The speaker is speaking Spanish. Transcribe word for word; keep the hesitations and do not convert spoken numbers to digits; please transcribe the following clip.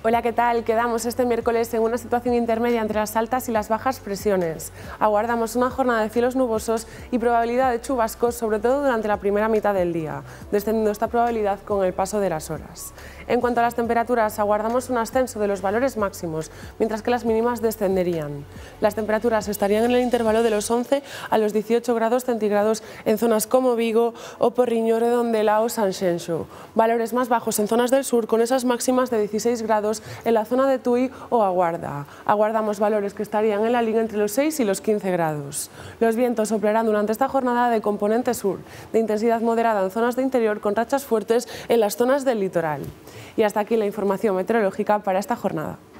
Hola, ¿qué tal? Quedamos este miércoles en una situación intermedia entre las altas y las bajas presiones. Aguardamos una jornada de cielos nubosos y probabilidad de chubascos, sobre todo durante la primera mitad del día, descendiendo esta probabilidad con el paso de las horas. En cuanto a las temperaturas, aguardamos un ascenso de los valores máximos, mientras que las mínimas descenderían. Las temperaturas estarían en el intervalo de los once a los dieciocho grados centígrados en zonas como Vigo o Porriño, Redondela o Sanxenxo. Valores más bajos en zonas del sur, con esas máximas de dieciséis grados en la zona de Tui o A Guarda. Aguardamos valores que estarían en la liga entre los seis y los quince grados. Los vientos soplarán durante esta jornada de componente sur, de intensidad moderada en zonas de interior, con rachas fuertes en las zonas del litoral. Y hasta aquí la información meteorológica para esta jornada.